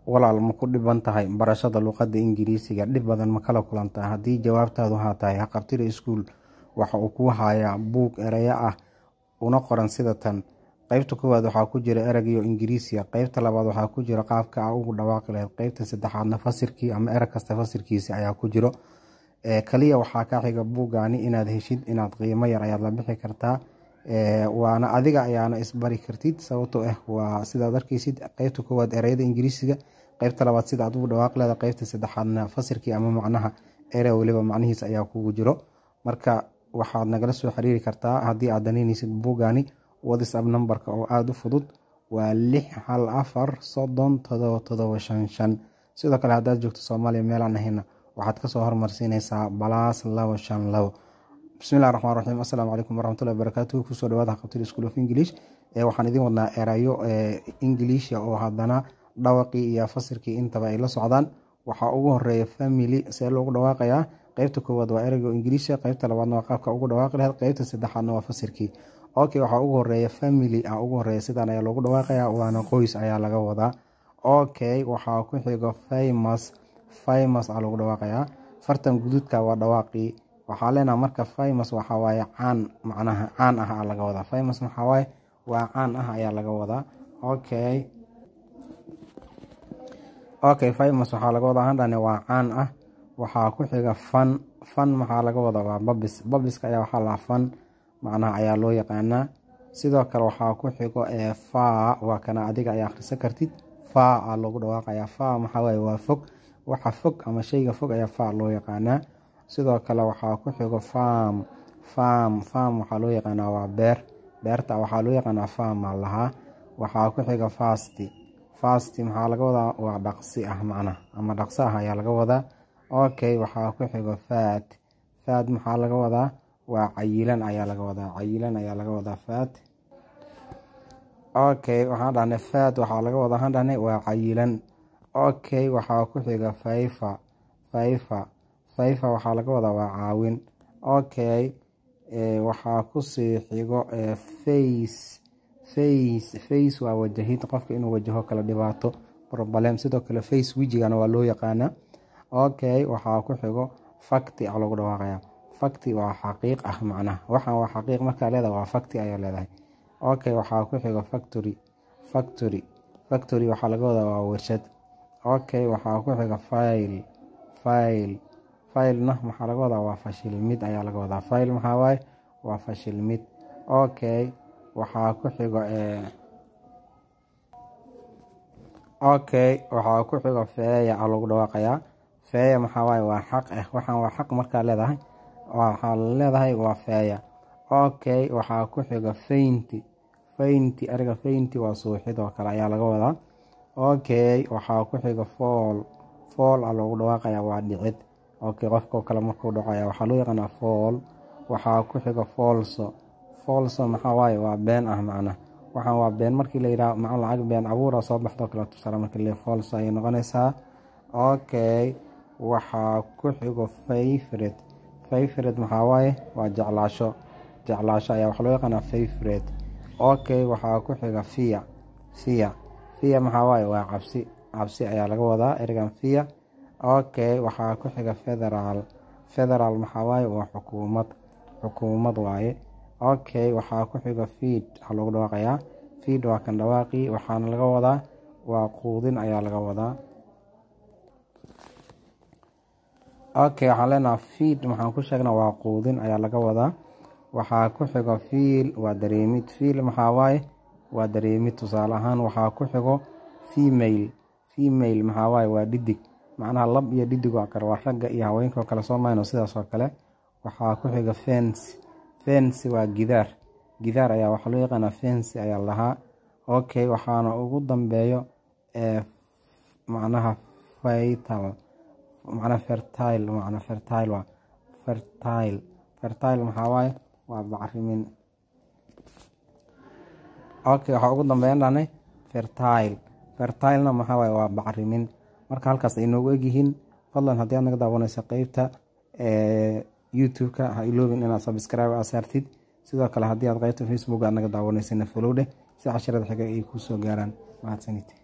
walaal ma ku dhiban tahay barashada luqadda Ingiriisiga? dhib badan ma kala kulantaa? Haddii jawaabtaadu haa tahay, Haqabtiri School waxa uu ku hayaa buug erayo ah una qoran sida tan. Qaybta koowaad waxaa ku jira erayga Ingiriisiga, qaybta labaad waxaa ku jira qaabka aad ugu dhawaaqi lahayd, qaybta saddexaadna fasirkii ama erey kasta fasirkiisa ayaa ku jiro. Kaliya waxaa ka xiga buugani inaad heshid, inaad qiimo yar ayaad la bixi kartaa, waana adiga ayaana isbari kartid, sababtoo ah waa sidaad arkaysid qaybta koowaad erayada Ingiriisiga, qaybta labaad sida aad ugu dhawaaqi lahayd, qaybta saddexaadna fasirkii ama macnaha erey waliba macnihiisa ayaa kugu jiro. Marka waxaad nagala soo xiriiri kartaa haddii aad danaynaysid buugani. WhatsApp numberka oo aad u fudud waa 614 sidoo kale haddaad joogto Soomaaliya meel aan ahayna waxaad ka soo hormarsiinaysaa +252. bismillahi raxmaani raxiim. assalaamu calaykum waraxmatullahi wabarakaatuh. kusoo dhawaada Haqabtiri School of English. waxaan idin wadnaa erayo English oo haddana dhawaqii iyo fasirkii intaba ay la socdaan. waxaa ugu horeeya family, see loogu dhawaaqayaa. qaybta koowaad waa erayga Ingiriisiga, qaybta labaadna waa qaabka ugu dhawaaqi lahayd, qaybta saddexaadna waa fasirkii. waxaa ugu horeeya family ugu horeeya, sidaan ayaa loogu dhawaaqayaa, waana qoys ayaa laga wadaa. waxaa ku xigo famous aa lagu dhawaaqayaa. fartan guduudka waa dhawaaqii. waxaa leenahay marka famous waxaa waaye caan, macnaha caan ah laga wadaa. famous waxaa waaye waa caan ah ayaa laga wadaa. famous waxaa laga wadaa handhane waa caan ah. waxaa ku xiga fan maxaa laga wadaa waa babiska ayaa waxaa lahaa fan, macnaha ayaa loo yaqaanaa. sidoo kale waxaa ku xigo faa, waa kana adiga ayaa akhrisan kartid. faa aa loogu dhawaaqayaa. faa maxaa waaye waa fog, waxa fog ama shayga fog ayaa faa loo yaqaanaa. sidoo kale waxaa ku xigo farm waxaa loo yaqaanaa waa beerta waxaa loo yaqaanaa farm aa lahaa. waxaa ku xiga fast maxaa laga wadaa waa dhaqsi ah, macnaha ama dhaqso ah ayaa laga wadaa. waxaa ku xigo fat maxaa laga wadaa waa cayilan ayaa laga wadaa. fat waxaan dhahnay fat waxaa laga wadaa handhane waa cayilan. waxaa ku xiga faifa waxaa laga wadaa waa caawin. waxaa kusii xigo face waa wajahid, qofka inuu wajaho kala dhibaato problem. sidoo kale face wejigana waa loo yaqaanaa. waxaa ku xigo fakti aa lagu dhawaaqayaa. fakti waa xaqiiq ah, macnaha waxaan waa xaqiiq, markaa leedahay waa fakti ayaa leedahay. waxaa ku xigo factory waxaa laga wadaa waa warshad. waxaa ku xiga filena maxaa laga wadaa waa fashilmid ayaa laga wadaa. file maxaa waaye waa fashilmid. waxaa ku xigo waxaa ku xigo feeya aa lagu dhawaaqayaa. feeya maxaa waaye waa xaq ah, waxaan waa xaq, markaa leedahay waxaa leedahay waa feeya. waxaa ku xigo fainti ariga fainti waa suuxid oo kale ayaa laga wadaa. waxaa ku xigo fool aa loogu dhawaaqayaa waa dhicid. qofkoo kale markuu dhaco ayaa waxaa loo yaqaanaa fool. waxaa ku xigo foolso maxaa waaye waa been ah, macnaha waxaan waa been, markii la yidhaha maca lacag been abuura soo baxdo kale tusaale markii le foolso ayay noqonaysaa. waxaa ku xigo favorite maxaa waaye waa jeclaasho ayaa waxaa loo yaqaanaa favorite. waxaa ku xiga fiya maxaa waaye waa cabsi ayaa laga wadaa ereygan fiya. waxaa ku xiga federal maxaa waaye waa xukuumad waaye. waxaa ku xiga feed aa loogu dhawaaqayaa. feed waa kan dhawaaqii, waxaana laga wadaa waa quudin ayaa laga wadaa. waxaan leenaha feed maxaan ku sheegnaa waa quudin ayaa laga wadaa. waxaa ku xigo fiil waa dareemid. fiil maxaa waaye waa dareemid, tusaale ahaan. waxaa ku xigo female maxaa waaye waa dhidig, macnaha lab iyo dhidig waa kale, waa ragga iyo haweenka oo kale soo mayno sidaas oo kale. waxaa ku xiga fence waa gidaar ayaa waxaa loo yaqaanaa fence ayaa lahaa. waxaana ugu dambeeyo macnaha fertile maxaa waaye waa bacrimin. waxaa ugu dambeeyan dhahnay fertilena maxaa waaye waa bacrimin. marka halkaas ay noogu egyihiin. fadlan haddii aad naga daawanayso qeybta youtube-ka ha iloobin inaad subscribe saartid. sidoo kale haddii aad qeybta facebook aad naga daawanaysana follow dheh si casharada xiga ay kuu soo gaaraan. mahadsanid.